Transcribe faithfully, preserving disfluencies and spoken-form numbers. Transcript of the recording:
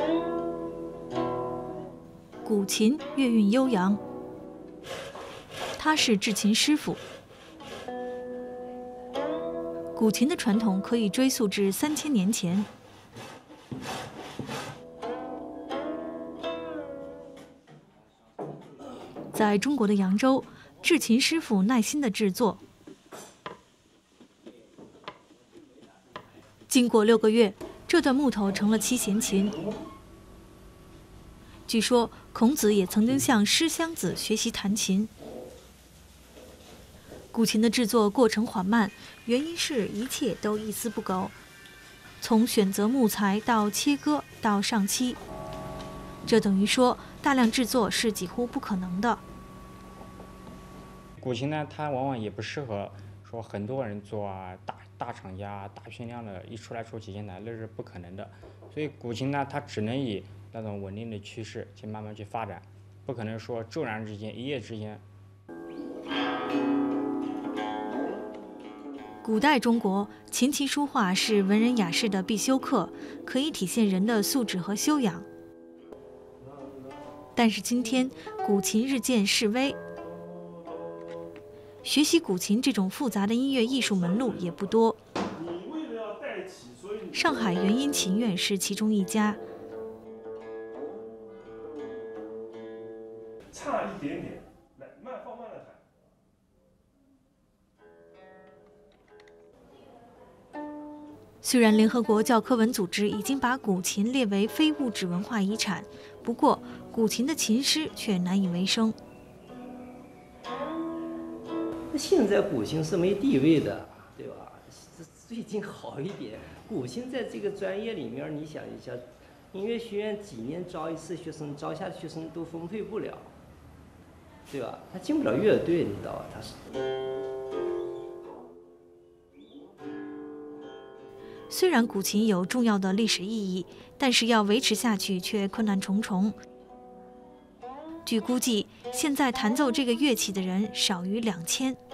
古琴乐韵悠扬，他是制琴师傅。古琴的传统可以追溯至三千年前。在中国的扬州，制琴师傅耐心地制作，经过六个月，这段木头成了七弦琴。据说孔子也曾经向师襄子学习弹琴。古琴的制作过程缓慢，原因是一切都一丝不苟，从选择木材到切割到上漆，这等于说大量制作是几乎不可能的。 古琴呢，它往往也不适合说很多人做啊，大大厂家大批量的一出来出几千台，那是不可能的。所以古琴呢，它只能以那种稳定的趋势去慢慢去发展，不可能说骤然之间一夜之间。 古代中国，琴棋书画是文人雅士的必修课，可以体现人的素质和修养。但是今天，古琴日渐式微，学习古琴这种复杂的音乐艺术门路也不多。上海元音琴院是其中一家。 差一点点，来慢放慢了弹。 虽然联合国教科文组织已经把古琴列为非物质文化遗产，不过古琴的琴师却难以为生。 现在古琴是没地位的，对吧？最近好一点，古琴在这个专业里面，你想一下，音乐学院几年招一次学生，招下的学生都分配不了，对吧？他进不了乐队，你知道吧？他是。 虽然古琴有重要的历史意义，但是要维持下去却困难重重。据估计，现在弹奏这个乐器的人少于两千。